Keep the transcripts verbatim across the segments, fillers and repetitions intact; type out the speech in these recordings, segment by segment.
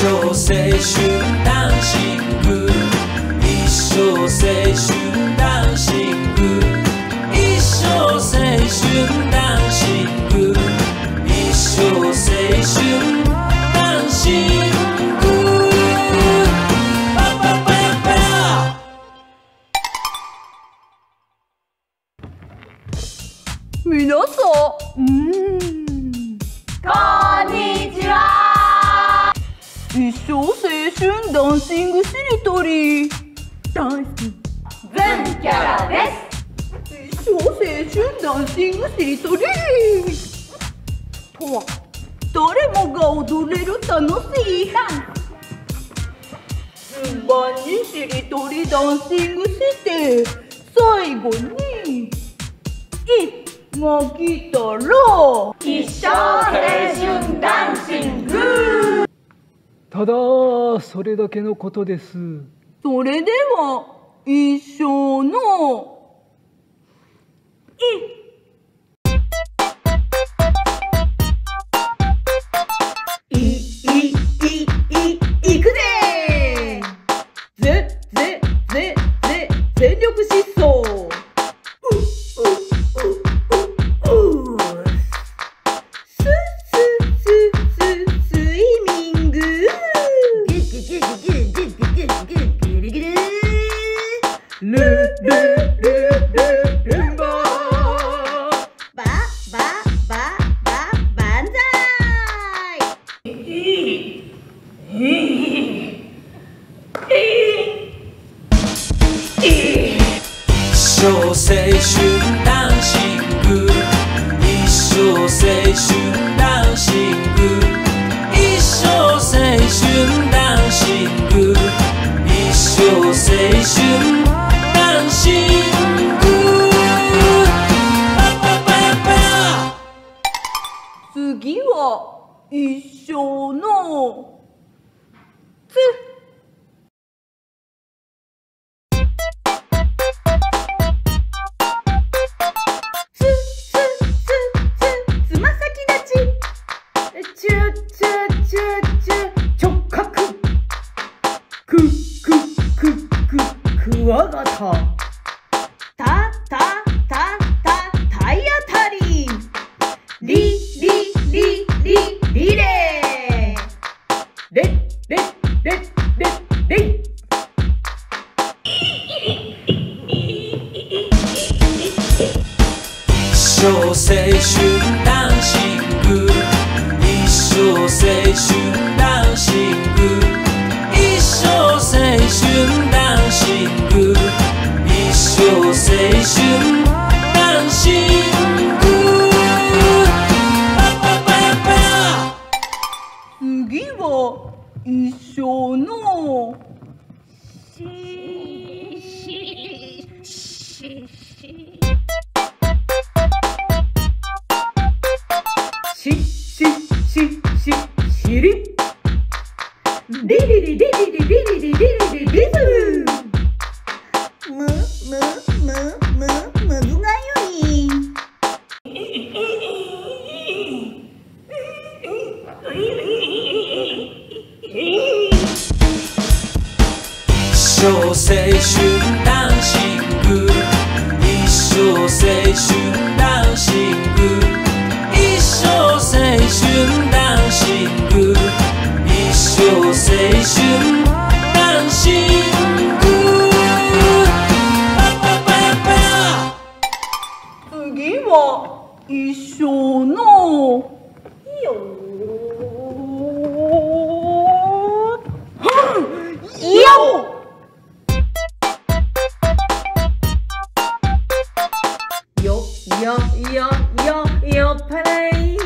生青春ダンシング、一生青春ダンシング、一生青春ダンシング、一生青春ダンシング。パパパヤパヤ。 皆さん、うーん、 こんにちは。 一生青春ダンシングしりとりダンスズンキャラです。 一生青春ダンシングしりとりとは、誰もが踊れる楽しいダンス。順番にしりとりダンシングして最後に「い」が来たら一生青春ダンシング。 ただそれだけのことです。 それでは一生の「い」いいいいいくぜー。ぜぜぜぜ全力疾走。うううううすすすすスイミング。ぐぐぐぐぐぐぐぐぐるぐる。ルルルルルンババババババンザイ。 一生青春ダンシング、一生青春ダンシング、一生青春ダンシング、一生青春ダンシング。パパパヤパヤ。 次は一生の「つ」。クワガタ。たたたた体当たり。リリリリリレー。レレレレレイ。 一生青春ダンシング、一生青春ダンシング、一生青春ダンシング、一生青春ダンシング。パパパヤパヤ。 次は一生のしししししししり。リリリリリリリリリリリリリズム。むむむむむずがゆい。 一生青春ダンシング、一生青春ダンシング、一生青春ダンシング、一生青春ダンシング。パパパヤパヤ。 次は一生のよーよよよよよよっぱらい。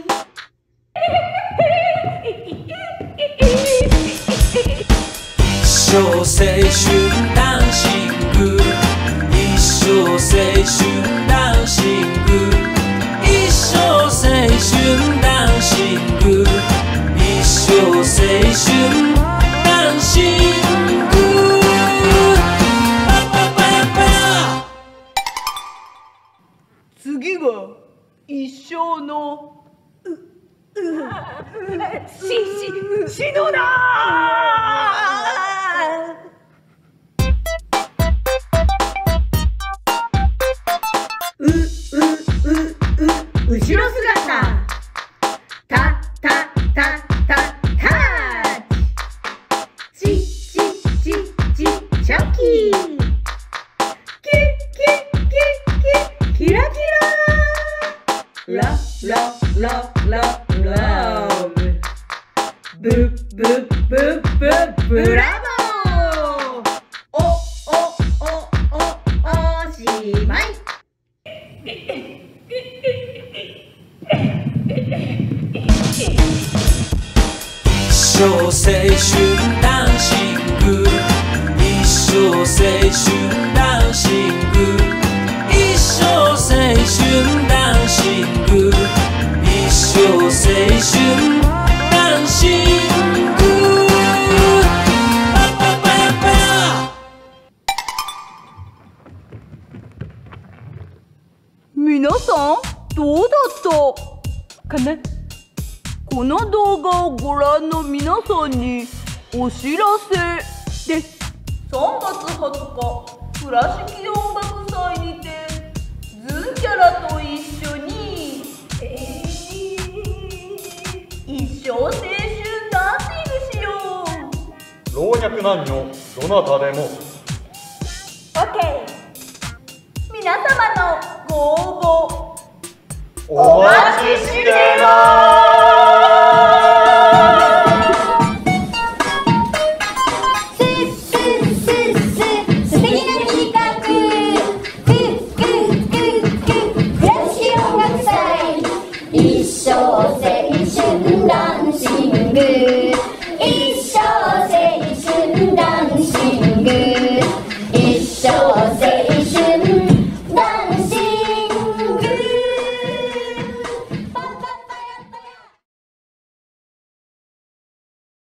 一生青春ダンシング、一生青春ダンシング、一生青春ダンシング、一生青春ダンシング。パパパヤパヤ。 次は一生のうし、し、死ぬなう、う、う、う、後ろ姿。た、た、た、た、タッチ。ち、ち、ち、ち、チョキ。キュッキュッキュッキュッ、キラキラ。ラ、ラ、ラ、ラ、ラブ。ブ、ブ、ブ、ブ、ブラボー。お、お、お、お、おしまい。 一生青春ダンシング、一生青春ダンシング、一生青春ダンシング、一生青春ダンシング。パパパパ。 皆さんどうだったかな。この動画をご覧の皆さんにお知らせです。さんがつはつか倉敷音楽祭にてズンキャラと一緒に、えー、一生青春ダンシングしよう。 老若男女どなたでも OK。 皆様のご応募お待ちしてます。